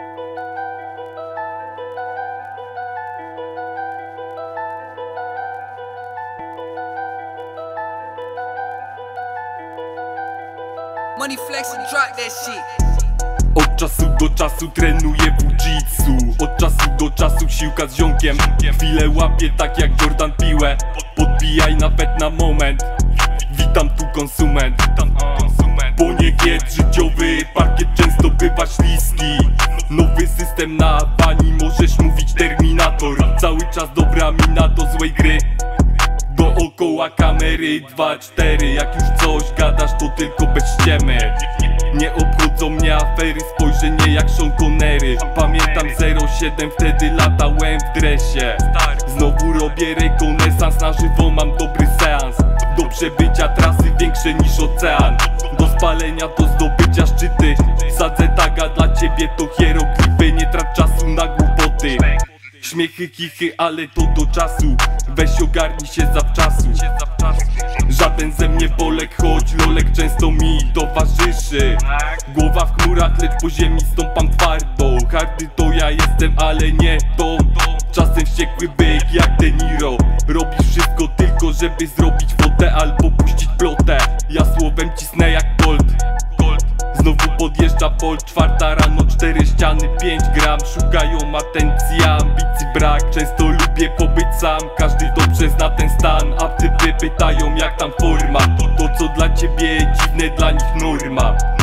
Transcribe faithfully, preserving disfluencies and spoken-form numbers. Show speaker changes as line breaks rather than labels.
Money flex and drop that shit.
Od czasu do czasu trenuję jiu-jitsu. Od czasu do czasu siłka z ziomkiem. Chwilę łapię tak jak Jordan piłę. Podbijaj nawet na moment. Witam tu konsument. Poniekiet życiowy, parkiet często bywa śliski. Nowy system na bani, możesz mówić Terminator. Cały czas dobra mina do złej gry. Dookoła kamery dwa cztery. Jak już coś gadasz, to tylko bez ściemy. Nie obchodzą mnie afery, spojrzenie jak Sean Connery. Pamiętam zero siedem, wtedy latałem w dresie. Znowu robię rekonesans, na żywo mam dobry seans. Do przebycia trasy większe niż ocean. Do spalenia, do zdobycia szczyty. Sadzę taga dla ciebie, to hieroglify. Nie trać czasu na głupoty. Śmiechy, chichy, ale to do czasu. Weź ogarnij się zawczasu. Żaden ze mnie Polek, choć lolek często mi towarzyszy. Głowa w chmurach, lecz po ziemi stąpam twardo. Hardy to ja jestem, ale nie to. Czasem wściekły byk jak De Niro. Robisz wszystko tylko, żeby zrobić fotę albo puścić plotę. Ja słowem cisnę jak Colt. Znowu podjeżdża Bolt, czwarta rano, cztery ściany, pięć gram. Szukają atencji, ambicji brak. Często lubię pobyć sam, każdy dobrze zna ten stan. A typy pytają jak tam forma. To, to co dla ciebie dziwne, dla nich norma.